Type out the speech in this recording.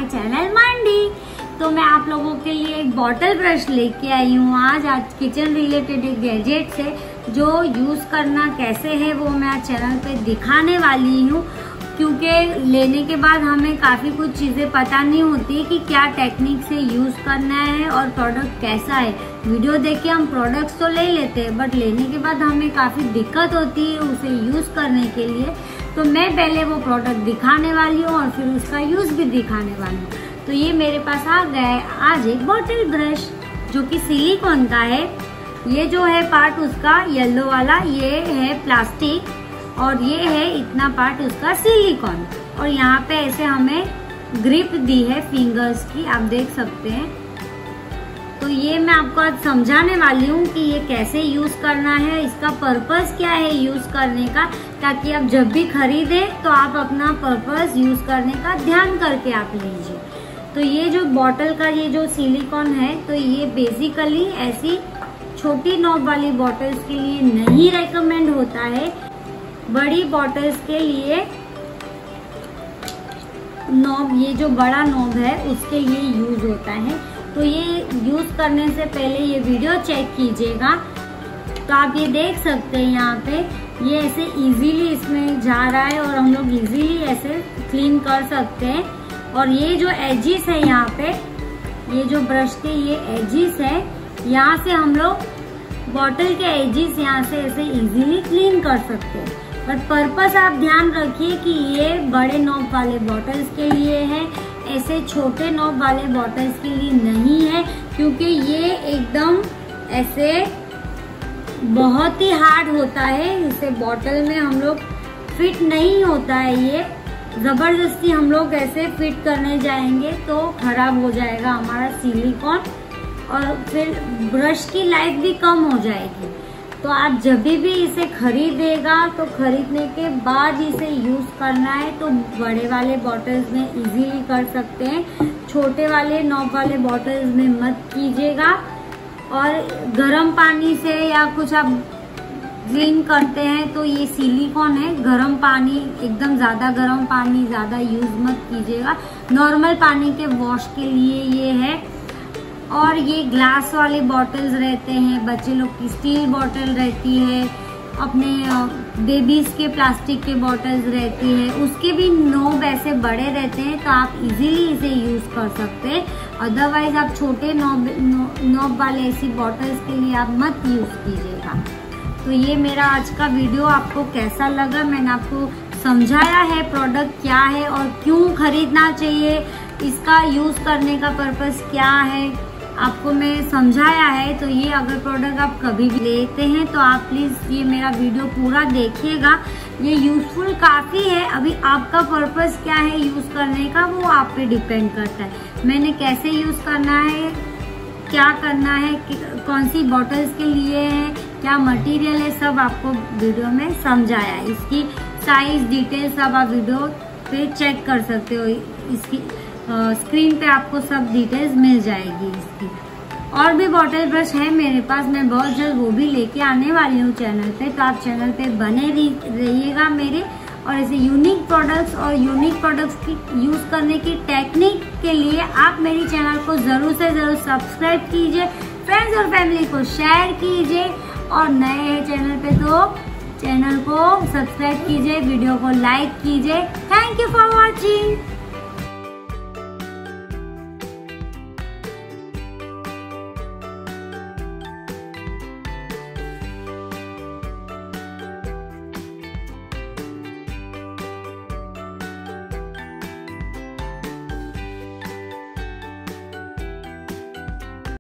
Channel मंडी। तो मैं आप लोगों के लिए एक बॉटल ब्रश लेके आई हूँ आज किचन रिलेटेड एक गैजेट से जो यूज करना कैसे है वो मैं आज चैनल पे दिखाने वाली हूँ, क्योंकि लेने के बाद हमें काफी कुछ चीजें पता नहीं होती कि क्या टेक्निक से यूज करना है और प्रोडक्ट कैसा है। वीडियो देख के हम प्रोडक्ट्स तो ले लेते हैं, बट लेने के बाद हमें काफी दिक्कत होती है उसे यूज करने के लिए। तो मैं पहले वो प्रोडक्ट दिखाने वाली हूँ और फिर उसका यूज भी दिखाने वाली हूँ। तो ये मेरे पास आ गया है आज एक बॉटल ब्रश जो कि सिलिकॉन का है। ये जो है पार्ट उसका येलो वाला ये है प्लास्टिक और ये है इतना पार्ट उसका सिलिकॉन। और यहाँ पे ऐसे हमें ग्रिप दी है फिंगर्स की, आप देख सकते हैं। तो ये मैं आपको आज समझाने वाली हूँ कि ये कैसे यूज करना है, इसका पर्पस क्या है यूज करने का, ताकि आप जब भी खरीदे तो आप अपना पर्पस यूज करने का ध्यान करके आप लीजिए। तो ये जो बॉटल का ये जो सिलिकॉन है, तो ये बेसिकली ऐसी छोटी नॉब वाली बॉटल्स के लिए नहीं रेकमेंड होता है। बड़ी बॉटल्स के लिए नॉब, ये जो बड़ा नॉब है उसके लिए यूज होता है। तो ये यूज करने से पहले ये वीडियो चेक कीजिएगा। तो आप ये देख सकते हैं यहाँ पे ये ऐसे इजीली इसमें जा रहा है और हम लोग इजीली ऐसे क्लीन कर सकते हैं। और ये जो एजिस है यहाँ पे, ये जो ब्रश के ये एजिस है, यहाँ से हम लोग बॉटल के एजिस यहाँ से ऐसे इजीली क्लीन कर सकते हैं। बट पर्पस आप ध्यान रखिए कि ये बड़े नॉब वाले बॉटल्स के लिए है, ऐसे छोटे नॉब वाले बॉटल्स के लिए नहीं है, क्योंकि ये एकदम ऐसे बहुत ही हार्ड होता है। इसे बॉटल में हम लोग फिट नहीं होता है, ये जबरदस्ती हम लोग ऐसे फिट करने जाएंगे तो खराब हो जाएगा हमारा सिलिकॉन और फिर ब्रश की लाइफ भी कम हो जाएगी। तो आप जब भी इसे खरीदेगा तो खरीदने के बाद इसे यूज करना है तो बड़े वाले बॉटल्स में इजीली कर सकते हैं, छोटे वाले नॉब वाले बॉटल्स में मत कीजिएगा। और गर्म पानी से या कुछ आप क्लीन करते हैं तो ये सिलिकॉन है, गर्म पानी एकदम ज्यादा गर्म पानी ज्यादा यूज मत कीजिएगा। नॉर्मल पानी के वॉश के लिए ये है। और ये ग्लास वाले बॉटल्स रहते हैं, बच्चे लोग की स्टील बॉटल रहती है, अपने बेबीज के प्लास्टिक के बॉटल्स रहती है, उसके भी नोब ऐसे बड़े रहते हैं तो आप इजीली इसे यूज कर सकते हैं। अदरवाइज आप छोटे नोब वाले ऐसी बॉटल्स के लिए आप मत यूज कीजिएगा। तो ये मेरा आज का वीडियो आपको कैसा लगा, मैंने आपको समझाया है प्रोडक्ट क्या है और क्यों खरीदना चाहिए, इसका यूज करने का पर्पस क्या है, आपको मैं समझाया है। तो ये अगर प्रोडक्ट आप कभी भी लेते हैं तो आप प्लीज ये मेरा वीडियो पूरा देखिएगा, ये यूजफुल काफी है। अभी आपका पर्पस क्या है यूज करने का वो आप पे डिपेंड करता है। मैंने कैसे यूज करना है, क्या करना है, कौन सी बॉटल्स के लिए है, क्या मटेरियल है, सब आपको वीडियो में समझाया है। इसकी साइज डिटेल सब आप वीडियो पे चेक कर सकते हो, इसकी स्क्रीन पे आपको सब डिटेल्स मिल जाएगी इसकी। और भी बॉटल ब्रश है मेरे पास, मैं बहुत जल्द वो भी लेके आने वाली हूँ चैनल पे, तो आप चैनल पे बने रहिएगा मेरे। और ऐसे यूनिक प्रोडक्ट्स और यूनिक प्रोडक्ट्स की यूज करने की टेक्निक के लिए आप मेरी चैनल को जरूर से जरूर सब्सक्राइब कीजिए, फ्रेंड्स और फैमिली को शेयर कीजिए, और नए हैं चैनल पे तो चैनल को सब्सक्राइब कीजिए, वीडियो को लाइक कीजिए। Thank you for watching.